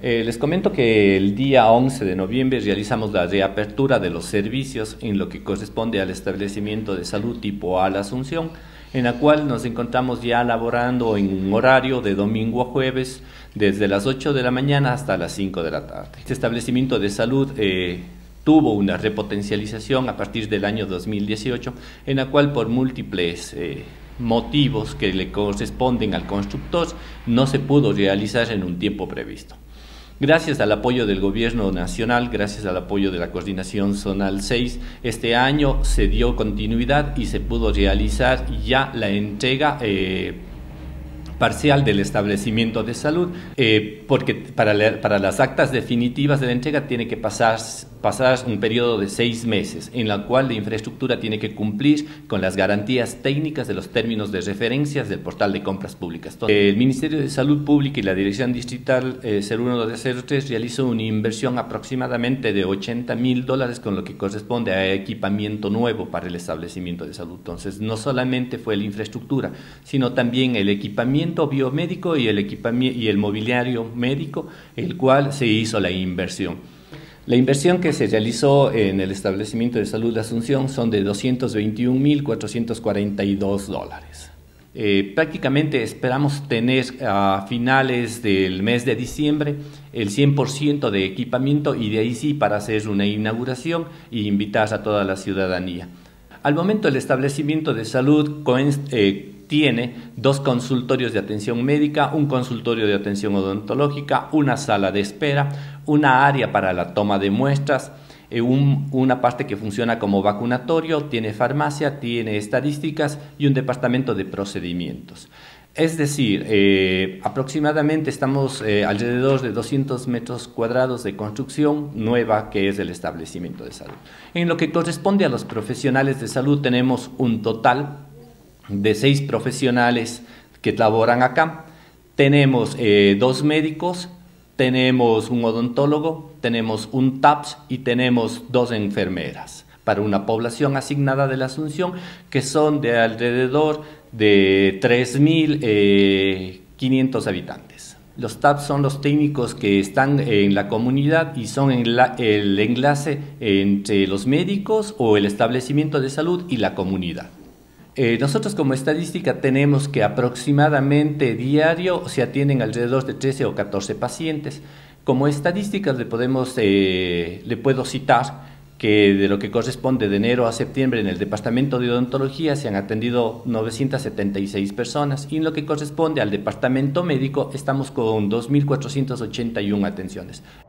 Les comento que el día 11 de noviembre realizamos la reapertura de los servicios en lo que corresponde al establecimiento de salud tipo A La Asunción, en la cual nos encontramos ya laborando en un horario de domingo a jueves, desde las 8 de la mañana hasta las 5 de la tarde. Este establecimiento de salud tuvo una repotencialización a partir del año 2018, en la cual por múltiples motivos que le corresponden al constructor no se pudo realizar en un tiempo previsto. Gracias al apoyo del Gobierno Nacional, gracias al apoyo de la Coordinación Zonal 6, este año se dio continuidad y se pudo realizar ya la entrega parcial del establecimiento de salud, porque para las actas definitivas de la entrega tiene que pasar un periodo de 6 meses, en la cual la infraestructura tiene que cumplir con las garantías técnicas de los términos de referencias del portal de compras públicas. El Ministerio de Salud Pública y la Dirección Distrital 01-03 realizó una inversión aproximadamente de $80,000, con lo que corresponde a equipamiento nuevo para el establecimiento de salud. Entonces, no solamente fue la infraestructura, sino también el equipamiento biomédico y el mobiliario médico, el cual se hizo la inversión. La inversión que se realizó en el establecimiento de salud de Asunción son de $221,442. Prácticamente esperamos tener a finales del mes de diciembre el 100% de equipamiento, y de ahí sí para hacer una inauguración e invitar a toda la ciudadanía. Al momento el establecimiento de salud tiene 2 consultorios de atención médica, un consultorio de atención odontológica, una sala de espera, una área para la toma de muestras, una parte que funciona como vacunatorio, tiene farmacia, tiene estadísticas y un departamento de procedimientos. Es decir, aproximadamente estamos alrededor de 200 metros cuadrados de construcción nueva que es el establecimiento de salud. En lo que corresponde a los profesionales de salud, tenemos un total de 6 profesionales que laboran acá. Tenemos 2 médicos, tenemos un odontólogo, tenemos un TAPS y tenemos 2 enfermeras para una población asignada de la Asunción que son de alrededor de 3.500 habitantes. Los TAPS son los técnicos que están en la comunidad y son el enlace entre los médicos o el establecimiento de salud y la comunidad. Nosotros como estadística tenemos que aproximadamente diario se atienden alrededor de 13 o 14 pacientes. Como estadísticas le puedo citar que de lo que corresponde de enero a septiembre en el departamento de odontología se han atendido 976 personas, y en lo que corresponde al departamento médico estamos con 2.481 atenciones.